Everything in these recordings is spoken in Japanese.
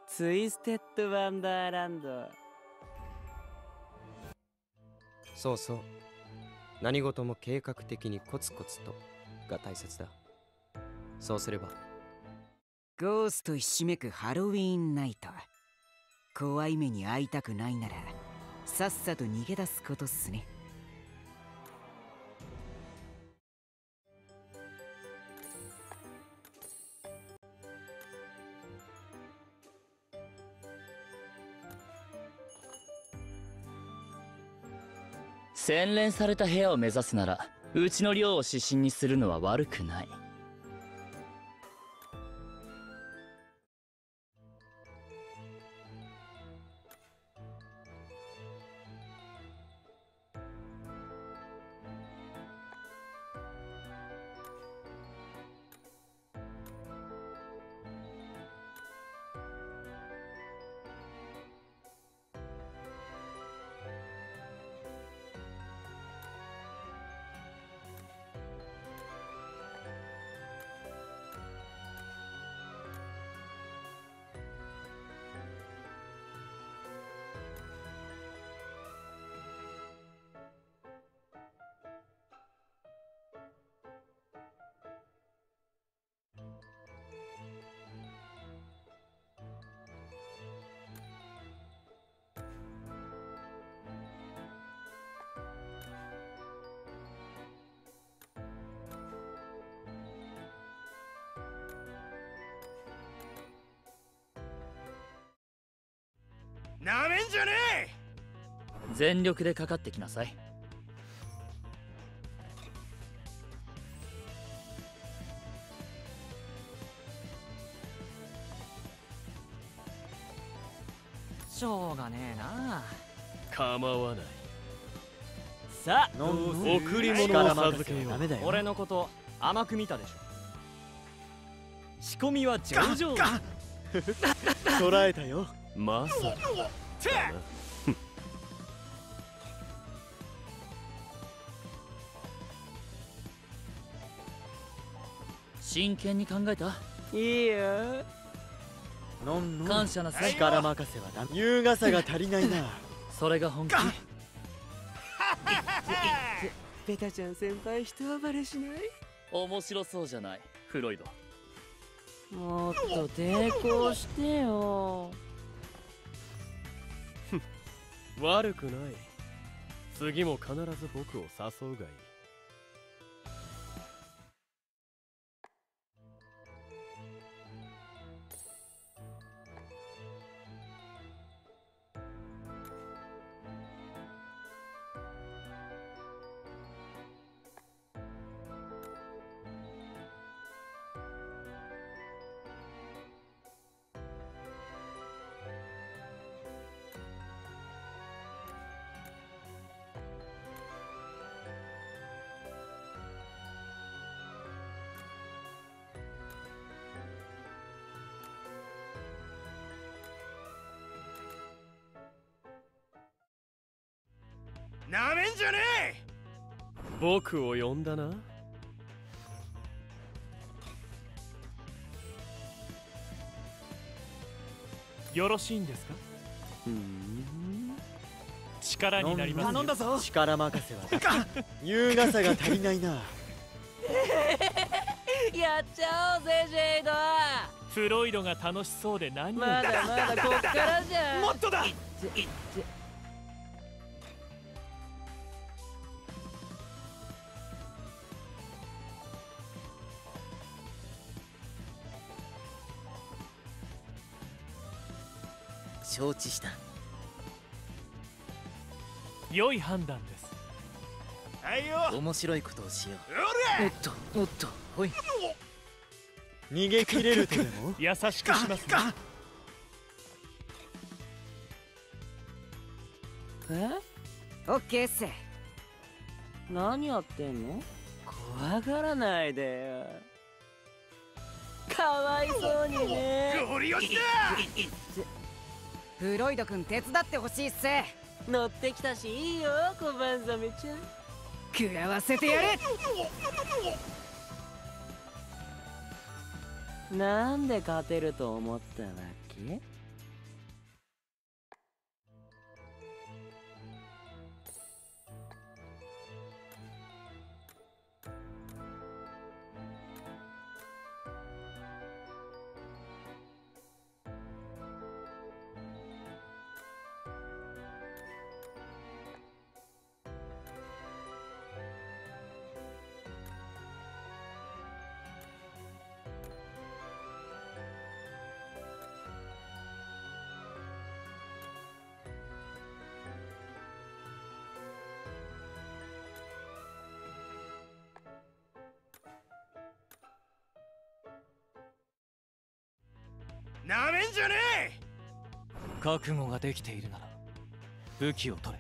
ツイステッドワンダーランド。 そうそう。何事も計画的にコツコツとが大切だ。そうすれば。 ゴーストひしめくハロウィーンナイト。怖い目に遭いたくないならさっさと逃げ出すことっすね。 洗練された部屋を目指すならうちの寮を指針にするのは悪くない。 なめんじゃねえ。 全力でかかってきなさい。 しょうがねえな。 構わない。 さあ、 贈り物を授けよう。 俺のこと甘く見たでしょ。仕込みは上々。 捕らえたよ。まさか。 真剣に考えた？ いいよ。 感謝なさい。 力任せはダメ。優雅さが足りないな。 それが本気。 ベタちゃん先輩一暴れしない？ 面白そうじゃない、フロイド。 もっと抵抗してよ。 悪くない。次も必ず僕を誘うがいい。なめんじゃねえ。僕を呼んだな。よろしいんですか？力になります。 頼んだぞ。 力任せは優雅さが足りないな。 やっちゃおうぜジェイド。 フロイドが楽しそうで何より。 まだまだこっからじゃん。 もっとだ。 承知した。 良い判断です。はいよ。 面白いことをしよおう。おっとほい。 逃げ切れるとでも優しくしますね。 え？ オッケーっす。 何やってんの？怖がらないでよ。かわいそうにね。 ゴリ押しだ。 フロイド君手伝ってほしいっす。 乗ってきたしいいよ小判ザメちゃん。 食らわせてやる。 なんで勝てると思ったわけ？ なめんじゃねえ。 覚悟ができているなら武器を取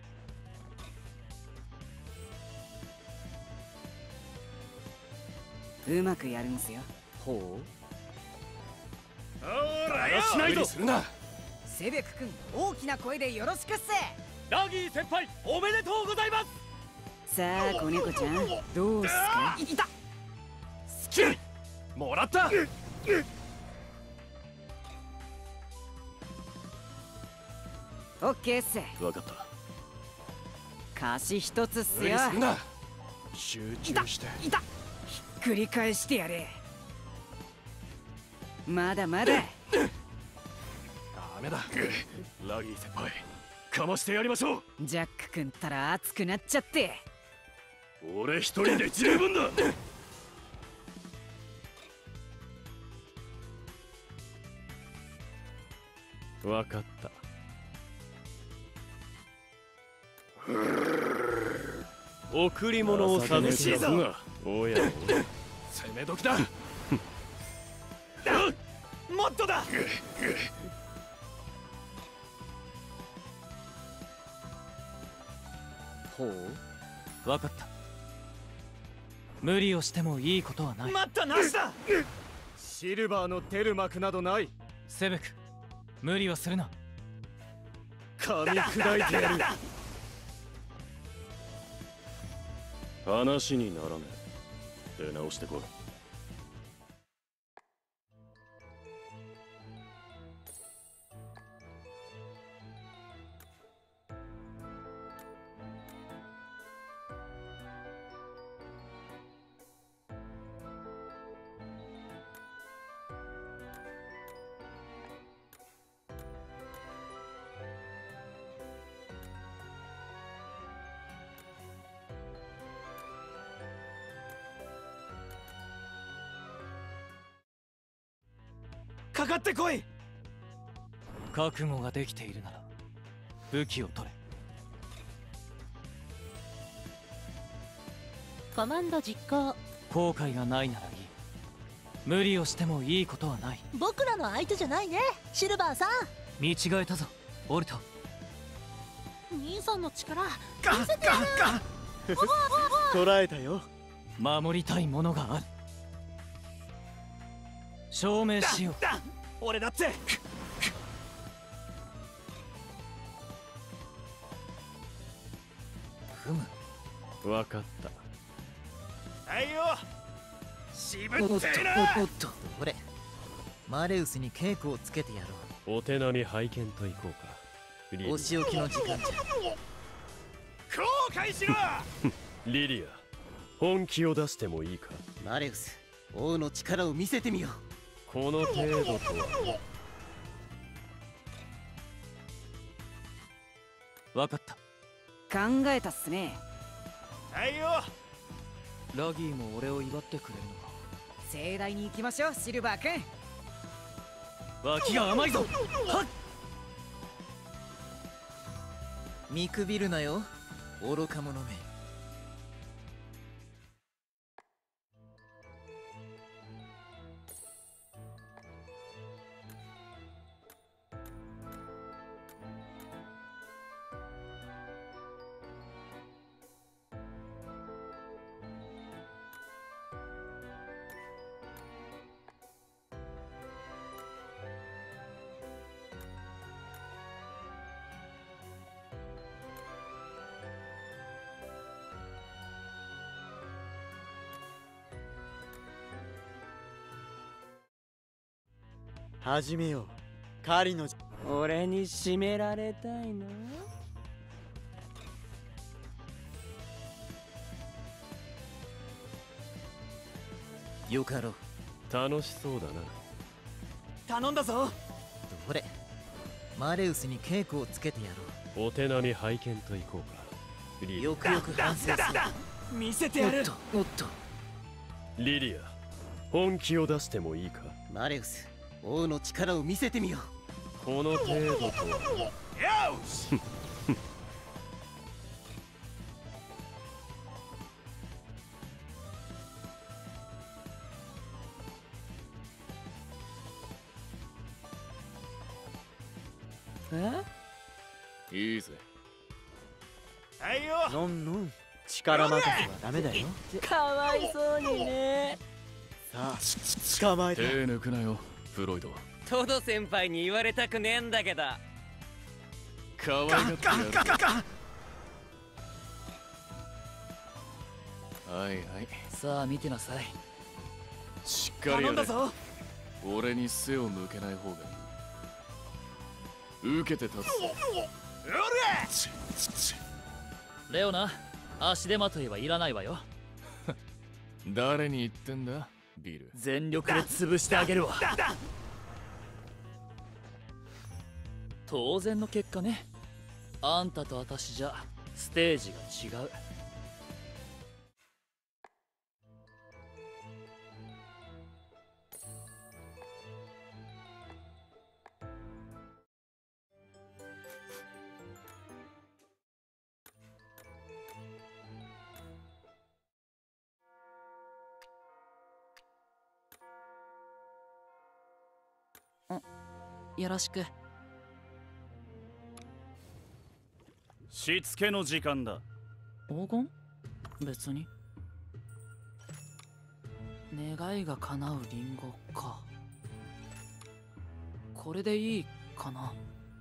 れ。うまくやるんすよ。 ほだらしないぞ。するな。 セベク君、大きな声でよろしくっす。 ラギー先輩、おめでとうございます。 さあ子猫ちゃん、どうっすか。いた。 スキルもらった。 オッケーっす。 分かった。 貸し一つっす無理よ。 するな。集中して。 いた。ひっくり返してやれ。まだまだ。 ダメだ。ラギー先輩、かましてやりましょう。 ジャック君ったら熱くなっちゃって。 俺一人で十分だ。分かった。贈り物を授けたが、おや攻め時だ。もっとだ。 ほう。 分かった。無理をしてもいいことはない。 待ったなしだ。シルバーの出る幕などない。 セベク、無理はするな。 噛み砕いてやる。話にならねえ。出直してこい。かかってこい。 覚悟ができているなら武器を取れ。 コマンド実行。 後悔がないならいい。無理をしてもいいことはない。 僕らの相手じゃないね、シルバーさん。 見違えたぞ、オルト。 兄さんの力見せてやる。 捉えたよ。 守りたいものがある。証明しよう。 俺だって。 ふむ。 分かった。はいよ。渋おっとってえな。 おっと、これマレウスに稽古をつけてやろお手並み拝見といこうか。 う。お仕置きの時間じゃ。 後悔しろ。リリア、本気を出してもいいか。 マレウス、王の力を見せてみよう。 この程度とは。 分かった。 考えたっすね。 はいよ。 ラギーも俺を祝ってくれるのか。 盛大に行きましょう、シルバー君。 脇が甘いぞ。はっ。 見くびるなよ、愚か者め。 始めよう。狩りの俺に締められたいな。 よかろう。 楽しそうだな。 頼んだぞ。どれマレウスに稽古をつけてやろお手並み拝見といこうか。リう。 リよくよく反省する。 見せてやる。 おっとリリア、本気を出してもいいか。 マレウス、王の力を見せてみよう。 この程度とは。よし。 いいぜ。 はいよ。のんのん、力任せはダメだよ。 かわいそうにね。 さあ、捕まえて。 手抜くなよ、フロイド。 トド先輩に言われたくねえんだけど。 可愛がってやる。はいはい。 さあ見てなさい。 しっかりやれ。俺に背を向けない方がいい。受けて立つ。 レオナ、足手まといはいらないわよ。 誰に言ってんだ、ビル。 全力で潰してあげるわ。当然の結果ね。あんたと私じゃステージが違う。 よろしく。 しつけの時間だ。 黄金？別に。願いが叶うリンゴか。これでいいかな。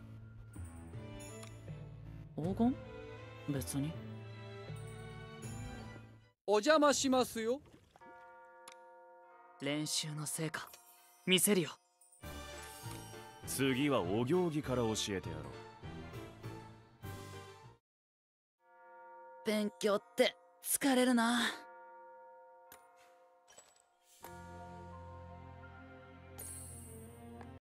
黄金？別に。 お邪魔しますよ。 練習の成果見せるよ。 次はお行儀から教えてやろう。 勉強って疲れるな。